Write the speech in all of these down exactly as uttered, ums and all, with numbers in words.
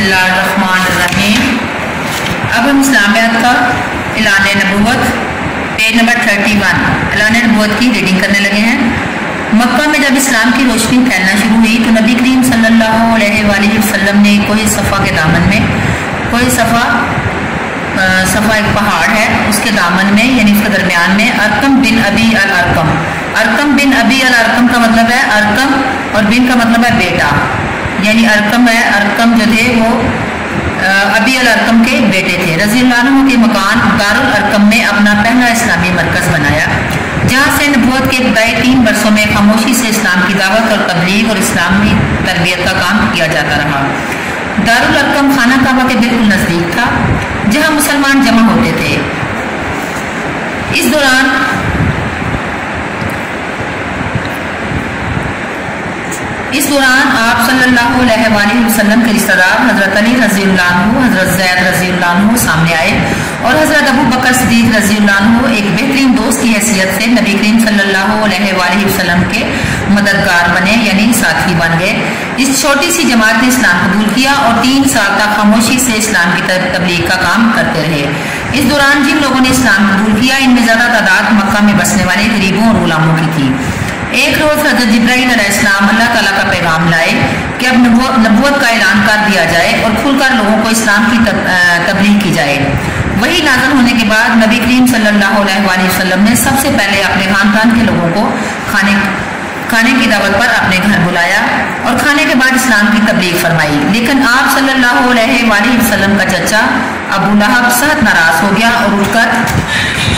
बिस्मिल्लाहिर्रहमानिर्रहीम। अब हम इस्लामियत का एलान नबूवत पेज नंबर थर्टी वन एलान नबूवत की रीडिंग करने लगे हैं। मक्का में जब इस्लाम की रोशनी फैलना शुरू हुई तो नबी करीम सल्लल्लाहु अलैहि वसल्लम ने कोई सफ़ा के दामन में कोई सफ़ा सफ़ा एक पहाड़ है उसके दामन में यानी उसके दरमियान में Arqam bin Abi al Arqam Arqam bin Abi al Arqam का मतलब है अरकम और बिन का मतलब है बेटा, यानी अरकम है अरकम जो थे वो अबी अल अरकम के बेटे थे। रज़ियल्लाहु अन्हु के मकान दारुल अरकम में अपना पहला इस्लामी मरकज़ बनाया, जहाँ से नबूवत के इब्तदाई तीन वर्षों में खामोशी से इस्लाम की दावत और तबलीग और इस्लामी तरबियत का काम किया जाता रहा। दारुल अरकम खाना काबा के बिल्कुल नज़दीक था, जहाँ मुसलमान जमा होते थे। इस दौरान इस दौरान आप सल्लल्लाहु अलैहि वसल्लम के रिश्तेदार हज़रत अली रज़ियल्लाहु अन्हु, हज़रत ज़ैद रज़ियल्लाहु अन्हु सामने आए और हज़रत अबू बकर सिद्दीक़ रज़ियल्लाहु अन्हु एक बेहतरीन दोस्त की हैसियत से नबी करीम सल्लल्लाहु अलैहि वसल्लम के मददगार बने, यानी साथी बन गए। इस छोटी सी जमात ने इस्लाम कबूल किया और तीन साल तक खामोशी से इस्लाम की तबलीग का काम करते रहे। इस दौरान जिन लोगों ने इस्लाम कबूल किया इनमें ज़्यादा तादाद मक्का में बसने वाले गरीबों और गुलामों की थी। एक रोज़ हज़रत जिब्राईल अलैहिस्सलाम अल्लाह ताला का पैगाम लाए कि अब नबूवत का ऐलान कर दिया जाए और खुलकर लोगों को इस्लाम की तबलीग की जाए। वही नाज़िल होने के बाद नबी करीम सल्लल्लाहु अलैहि वसल्लम ने सबसे पहले अपने खानदान के लोगों को खाने खाने की दावत पर अपने घर बुलाया और खाने के बाद इस्लाम की तबलीग फरमाई। लेकिन आप सल्लल्लाहु अलैहि वसल्लम का चचा अबू लहब सख्त नाराज हो गया और उठकर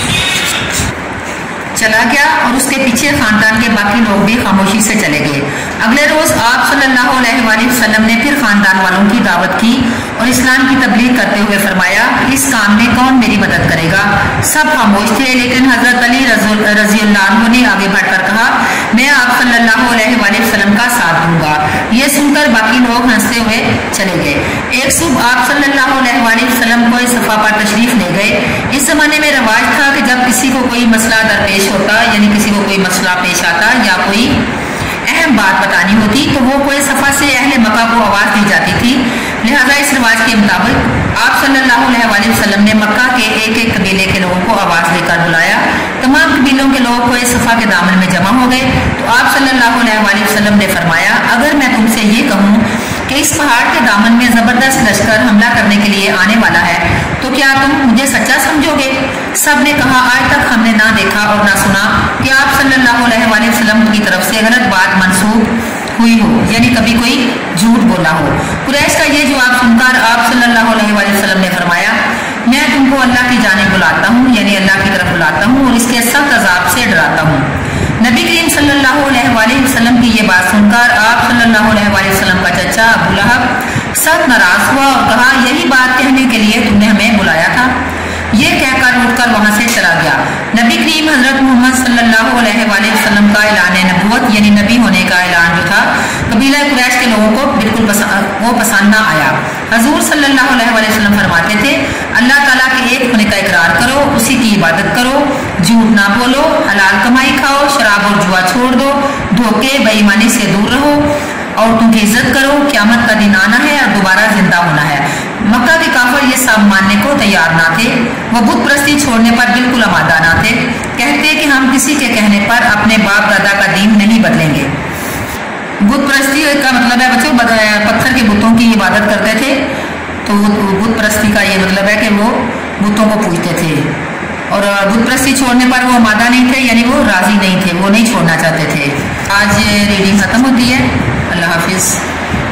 चला गया और उसके पीछे खानदान के बाकी लोग भी खामोशी से चले गए। अगले रोज आप सल्लल्लाहु अलैहि वसल्लम ने फिर खानदान वालों की दावत की और इस्लाम की तबलीग करते हुए फरमाया, इस काम में कौन मेरी मदद करेगा? सब खामोश थे, लेकिन हजरत अली रज़ियल्लाहु अन्हु ने आगे बढ़कर कहा, मैं आप सल्लल्लाहु अलैहि वसल्लम का साथ दूंगा। ये सुनकर बाकी लोग हंसते हुए चले गए। एक सुबह आप सल्लल्लाहु अलैहि वसल्लम कोई सफा पर तशरीफ ले गए। इस जमाने में रिवाज था कि जब किसी को कोई मसला दरपेश होता, यानी किसी को कोई मसला पेश आता या कोई अहम बात बतानी होती तो वो कोई सफा से अहले मक्का को आवाज दी जाती थी। लिहाजा इस रिवाज के मुताबिक आप सल्लल्लाहु अलैहि वसल्लम ने मक्का के एक एक कबीले के लोगों को आवाज देकर बुलाया। तमाम कबीलों के लोग कोई सफा के दामन में जमा हो गए तो आप सल्लल्लाहु अलैहि वसल्लम ने फरमाया, अगर मैं तुमसे ये कहूँ कि इस पहाड़ के दामन में जबरदस्त लश्कर हमला करने के लिए आने वाला है तो क्या तुम मुझे सच्चा समझोगे? सब ने कहा, आज तक हमने ना देखा और ना सुना कि आप सल्लल्लाहु अलैहि वसल्लम की तरफ से गलत बात मंसूब हुई हो, यानी कभी कोई झूठ बोला हो। कुरैश का ये जवाब सुनकर आप सल्लल्लाहु अलैहि वसल्लम ने फरमाया, मैं तुमको अल्लाह की जानिब बुलाता हूँ, यानी अल्लाह की तरफ बुलाता हूँ और इसके सख्त अजाब से डराता हूँ। नबी करीम सल्लल्लाहु अलैहि वसल्लम की ये बात सुनकर आप सल्लल्लाहु अलैहि वसल्लम का चचा अबू लहब सख्त नाराज हुआ और कहा, यही बात कहने के लिए तुमने हमें बुलाया था? ये कहकर उठकर वहां से चला गया। नबी करीम हजरत मोहम्मद सल्लल्लाहु अलैहि वसल्लम का ऐलान नबूवत यानी नबी होने का ऐलान जो था कबीला कुरैश के लोगों को बिल्कुल पसंद वो पसंद ना आया। हजूर सल्लल्लाहु अलैहि वसल्लम फरमाते थे, अल्लाह ताला के एक होने का इकरार करो, उसी की इबादत करो, झूठ ना बोलो, हलाल कमाई खाओ, शराब और जुआ छोड़ दो, धोखे बेईमानी से दूर रहो और तुमकी इज्जत करो, क़यामत का दिन आना है और दोबारा जिंदा होना है। मक्का के काफिर ये सब मानने को तैयार ना थे। वो बुत परस्ती छोड़ने पर बिल्कुल आमादा ना थे। कहते कि हम किसी के कहने पर अपने बाप दादा का दीन नहीं बदलेंगे। बुत परस्ती का मतलब है बच्चों पत्थर के बुतों की इबादत करते थे, तो बुत परस्ती का ये मतलब है कि वो बुतों को पूजते थे और बुत परस्ती छोड़ने पर वो आमादा नहीं थे, यानी वो राजी नहीं थे, वो नहीं छोड़ना चाहते थे। आज रीडिंग खत्म होती है। अल्लाह हाफिज़।